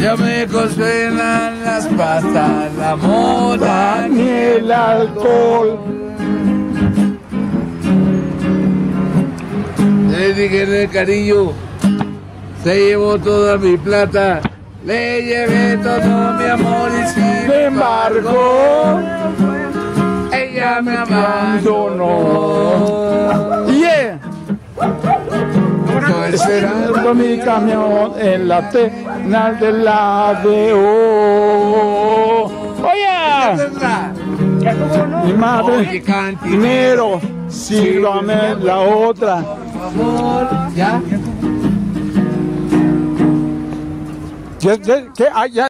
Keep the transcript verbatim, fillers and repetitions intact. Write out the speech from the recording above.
Ya me consuelan las pastas, la moda ni el alcohol. Le dije en el cariño, se llevó toda mi plata, le llevé todo mi amor y sin embargo, ella me abandonó. Yeah. Esperando mi camión en la terminal de la D O. Oye, mi madre, dinero, sírvame la otra. Por favor, ¿ya? ¿Qué? ¿Qué? ¿Qué? Ah, ya.